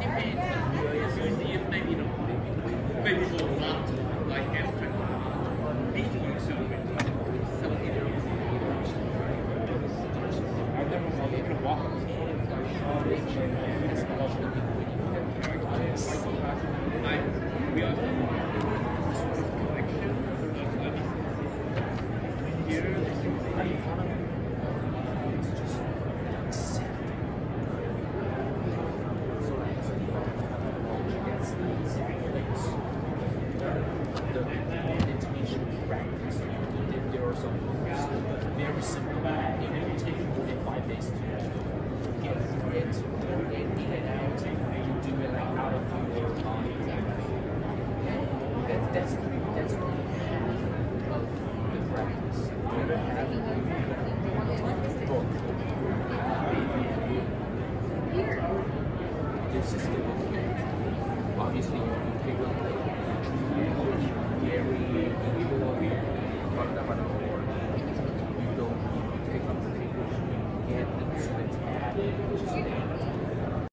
Very simple. It will take more than 5 days to get it in and out. You do it like out of your body. That's half of the practice. You ever have a book? This is the book. Obviously, you pay with